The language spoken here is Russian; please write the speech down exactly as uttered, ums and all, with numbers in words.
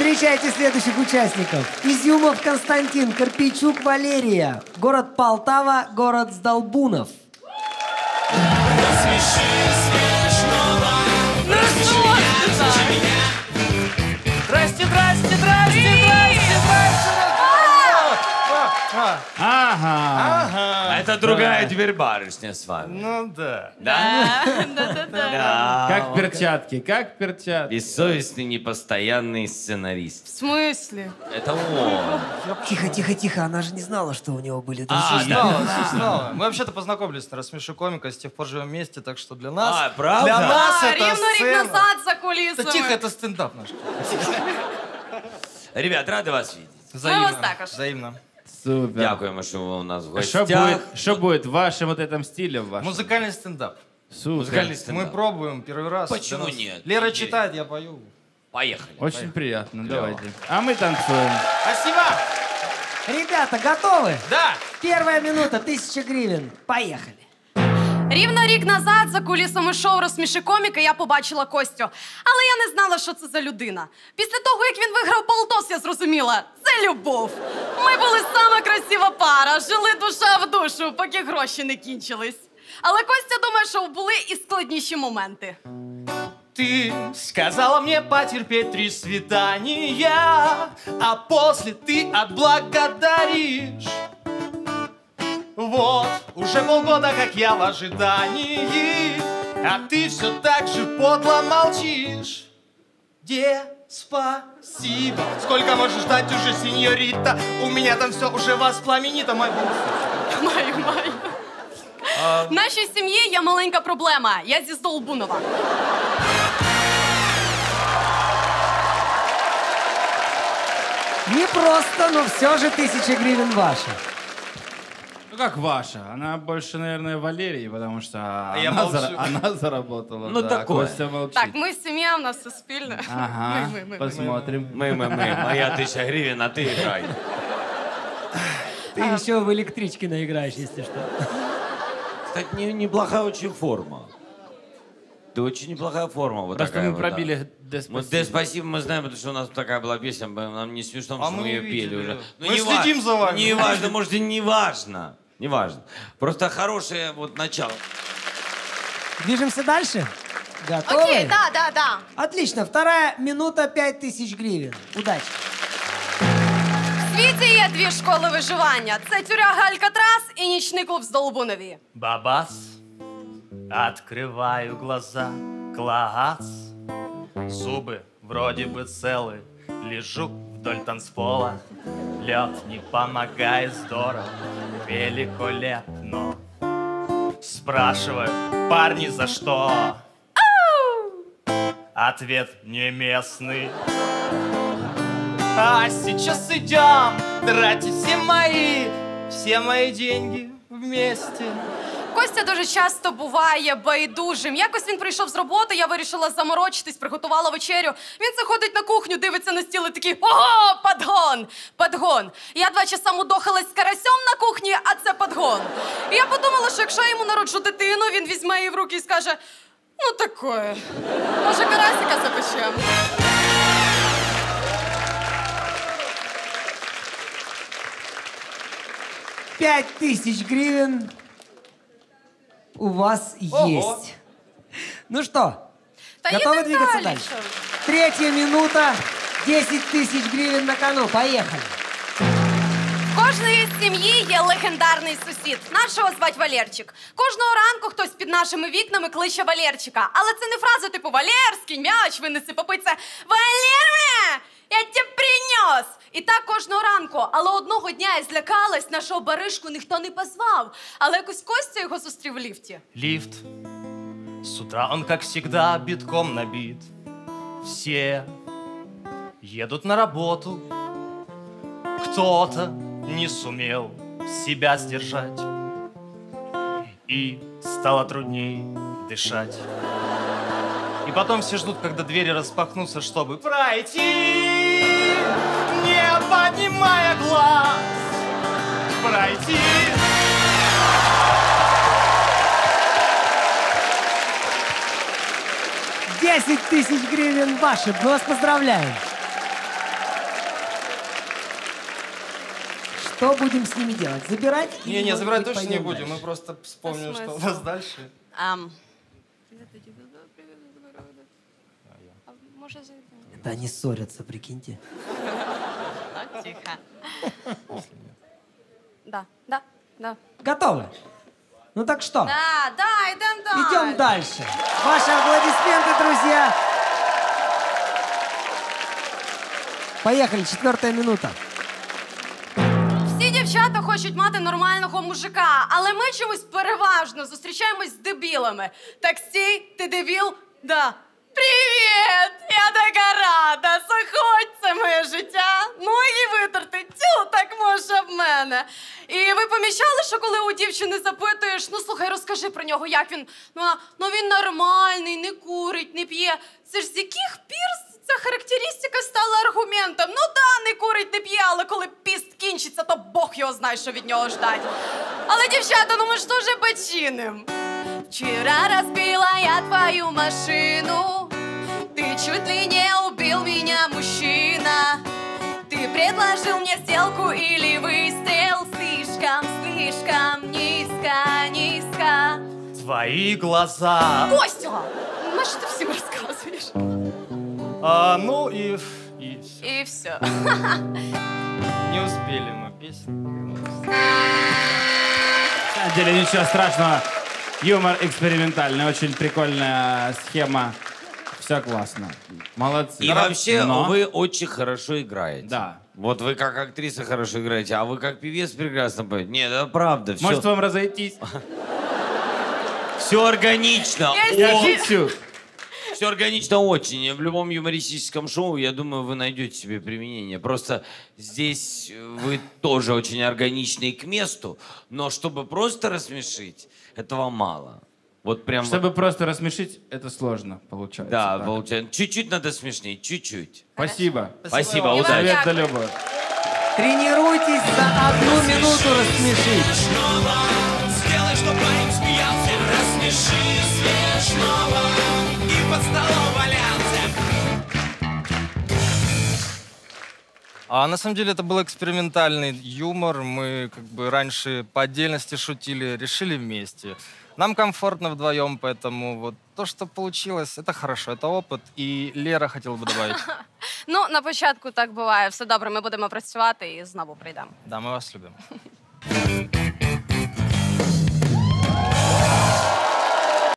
Встречайте следующих участников. Изюмов Константин, Карпейчук Валерия. Город Полтава, город Сдолбунов. Рассмеши смешного. Рассмеши меня, рассмеши меня. Здрасте, здрасте, здрасте, здрасте, здрасте. Ага. Ага. Это другая теперь барышня с вами. Ну да. Да? Да-да-да. Да. Как перчатки, как перчатки. Бессовестный, непостоянный сценарист. В смысле? Это он. Тихо, тихо, тихо. Она же не знала, что у него были А, друзья. да. Снова, снова. Мы вообще-то познакомились на «Рассмеши комика», с тех пор живем вместе, так что для нас... А, правда? Для нас А, это рівно рік сцена. назад за кулісами. Да тихо, это стендап наш. Ребят, рады вас видеть. Взаимно. вас також. Взаимно. Супер. Дякуємо, що ви у нас в Что гостях. будет, что будет в вашем вот этом стиле? В вашем? Музыкальный стендап. Супер. Музыкальный Мы стендап. пробуем первый раз. Почему Для нас- нет? Лера Идея. читает, я пою. Поехали. Очень приятно, Клево. давайте. А мы танцуем. Спасибо! Ребята, готовы? Да! Первая минута, тысяча гривен. Поехали. Рівно рік назад за кулісами шоу «Розсміши коміка» я побачила Костю. Але я не знала, що це за людина. Після того, як він виграв полтос, я зрозуміла – це любов. Ми були сама красива пара, жили душа в душу, поки гроші не кінчились. Але Костя думає, що були і складніші моменти. Ты сказала мне потерпеть три свидания, а после ты отблагодаришь. Вот, уже полгода, как я в ожидании, а ты все так же подло молчишь. Где спасибо? Сколько можешь ждать уже, сеньорита? У меня там все уже воспламенито, мой бог. Маю, маю. В нашій сім'ї є маленька проблема. Я зі Здолбунова. Не просто, но все же тысяча гривен ваша. Ну как ваша? Она больше, наверное, Валерии, потому что я она, молчу. зара- она заработала. Ну, да, такое. Костя молчит. Так, ми сім'я, у нас все спільне. Ага, Ми, ми, ми, посмотрим. Мы, мы, мы. Моя тысяча гривен, а ты играй. Ты еще в электричке наиграешь, если что. Кстати, не- неплохая очень форма. Ты очень неплохая форма. Вот Просто такая мы вот, пробили да. «Деспасибо». Вот «Деспасибо» мы знаем, потому что у нас такая была песня, нам не смешно, потому А что мы мы ее не пели видели. уже. Ну, Мы не следим ва- за вами. Не важно, может, и не важно. Не важно. Просто хорошее вот начало. Движемся дальше? Готовы? Окей, да, да, да. Отлично. Вторая минута, пять тысяч гривен. Удачи. В світі є дві школи виживання. Це тюряга Алькатрас і нічний клуб в Здолбунові. Бабас, открываю глаза, клац. Зубы вроде бы целы, лежу вдоль танцпола. Лед не помогает, здорово, великолепно. Спрашиваю, парни, за что? Ответ не местный. А сейчас идем тратить все мои, все мои деньги вместе. Костя дуже часто буває байдужим. Якось він прийшов з роботи, я вирішила заморочитись, приготувала вечерю. Він заходить на кухню, дивиться на стіл і такий: ого, подгон, подгон. Я два часа мудохалась з карасем на кухні, а це подгон. І я подумала, що якщо я йому народжу дитину, він візьме її в руки і скаже: ну такое, може карасика запечем. Пять тысяч гривен у вас Ого. есть. Ну что, Та готовы їдемо двигаться далі. дальше? Третья минута, десять тысяч гривен на кону. Поехали. В кожної сім'ї є легендарний сусід. Нашого звать Валерчик. Кожного ранку хтось під нашими вікнами кличе Валерчика. Але це не фраза типу «Валерський, м'яч винеси, попий». Це «Валера, я тебе принес». І так кожного ранку. Але одного дня я злякалась, нашого баришку ніхто не позвав. Але якось Костя його зустрів в ліфті. Лифт. С утра он, как всегда, битком набит. Все едут на работу. Кто-то не сумел себя сдержать. И стало трудней дышать. И потом все ждут, когда двери распахнутся, чтобы пройти, не поднимая глаз. Пройти. десять тысяч гривен ваши. Мы вас поздравляем. Что будем с ними делать? Забирать? Не, или, не, может забирать быть, точно не пойдем будем. дальше? Мы просто вспомним, что у смысл? нас дальше. Ам. А може зайти? Это они ссорятся, прикиньте. Ну, тихо. Да, да, да. Готовы? Ну так что? Да, да, идем дальше. Идем дальше. Ваши аплодисменты, друзья. Поехали, четвертая минута. Всі дівчата хочуть мати нормального мужика, але ми чомусь переважно зустрічаємось з дебілами. Так стій, ти дебіл? Да. Привіт! Я така рада! Заходь, це моє життя. Ноги витерти, тю, так може в мене. І ви помічали, що коли у дівчини запитуєш, ну слухай, розкажи про нього, як він? Ну, вона, ну він нормальний, не курить, не п'є. Це ж з яких пір ця характеристика стала аргументом? Ну да, не курить, не п'є, але коли піст кінчиться, то Бог його знає, що від нього ждать. Але, дівчата, ну ми ж теж починим. Вчера разбила я твою машину, ты чуть ли не убил меня, мужчина. Ты предложил мне сделку или выстрел, слишком, слишком низко, низко. Твои глаза. Костя! На что ты всем рассказываешь? А, ну и, и все. И все. Не успели мы песню. На самом деле ничего страшного. Юмор экспериментальный, очень прикольная схема. Все классно. Молодцы. И вообще, Но- вы очень хорошо играете. Да. Вот вы как актриса хорошо играете, а вы как певец прекрасно поете. Нет, это правда. Все, Может вам разойтись? все органично. Я О, Полностью. все органично очень. В любом юмористическом шоу, я думаю, вы найдете себе применение. Просто здесь вы тоже очень органичны к месту, но чтобы просто рассмешить, этого мало. Вот прям... вот- Чтобы просто рассмешить, это сложно получается. Да, Так. получается. Чуть-чуть надо смешнее, чуть-чуть. Спасибо. Спасибо, И вам удачи. Совет дякую. любовь. Тренируйтесь за одну минуту рассмешить. Сделай, чтоб парень смеялся. Рассмеши смешного и под столом валялся. А на самом деле это был экспериментальный юмор. Мы как бы раньше по отдельности шутили, решили вместе. Нам комфортно вдвоем, поэтому вот то, что получилось, это хорошо, это опыт. И Лера хотела бы добавить. Ну, на початку так буває. Все добре, ми будемо працювати і знову прийдемо. Да, мы вас любим.